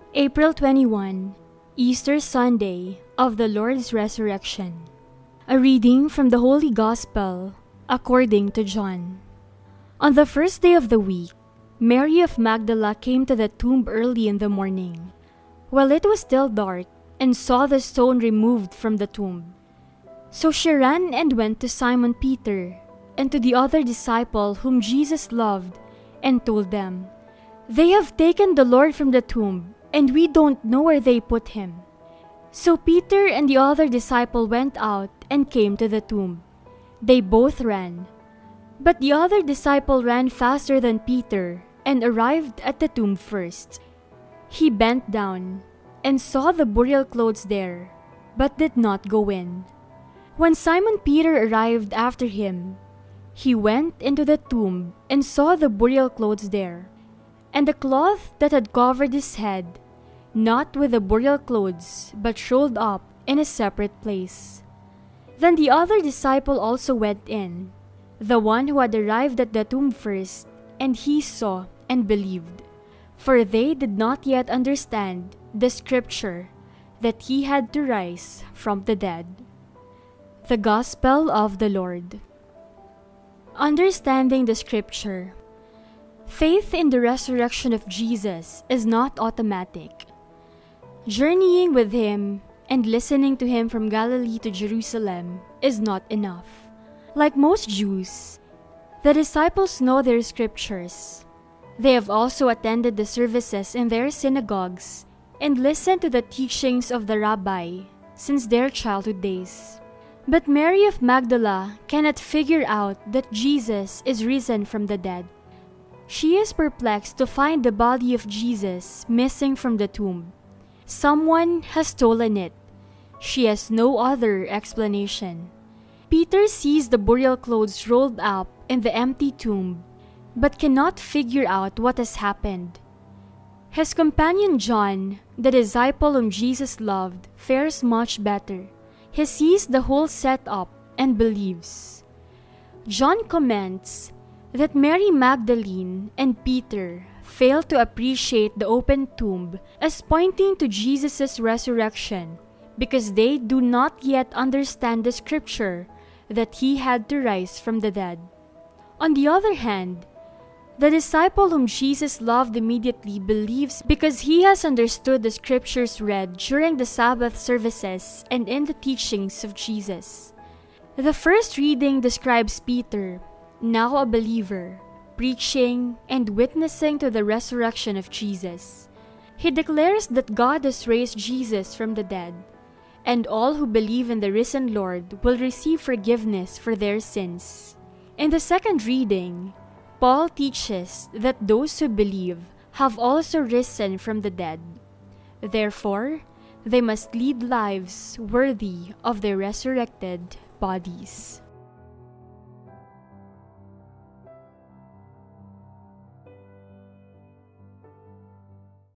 April 21, Easter Sunday of the Lord's Resurrection. A reading from the Holy Gospel according to John. On the first day of the week, Mary of Magdala came to the tomb early in the morning, while it was still dark, and saw the stone removed from the tomb. So she ran and went to Simon Peter and to the other disciple whom Jesus loved, and told them, "They have taken the Lord from the tomb, and we don't know where they put him." So Peter and the other disciple went out and came to the tomb. They both ran. But the other disciple ran faster than Peter and arrived at the tomb first. He bent down and saw the burial clothes there, but did not go in. When Simon Peter arrived after him, he went into the tomb and saw the burial clothes there, and the cloth that had covered his head, not with the burial clothes, but rolled up in a separate place. Then the other disciple also went in, the one who had arrived at the tomb first, and he saw and believed, for they did not yet understand the scripture that he had to rise from the dead. The Gospel of the Lord. Understanding the scripture. Faith in the resurrection of Jesus is not automatic. Journeying with him and listening to him from Galilee to Jerusalem is not enough. Like most Jews, the disciples know their scriptures. They have also attended the services in their synagogues and listened to the teachings of the rabbi since their childhood days. But Mary of Magdala cannot figure out that Jesus is risen from the dead. She is perplexed to find the body of Jesus missing from the tomb. Someone has stolen it. She has no other explanation. Peter sees the burial clothes rolled up in the empty tomb, but cannot figure out what has happened. His companion John, the disciple whom Jesus loved, fares much better. He sees the whole setup and believes. John comments that Mary Magdalene and Peter fail to appreciate the open tomb as pointing to Jesus' resurrection because they do not yet understand the scripture that he had to rise from the dead. On the other hand, the disciple whom Jesus loved immediately believes because he has understood the scriptures read during the Sabbath services and in the teachings of Jesus. The first reading describes Peter, now a believer, preaching and witnessing to the resurrection of Jesus. He declares that God has raised Jesus from the dead, and all who believe in the risen Lord will receive forgiveness for their sins. In the second reading, Paul teaches that those who believe have also risen from the dead. Therefore, they must lead lives worthy of their resurrected bodies.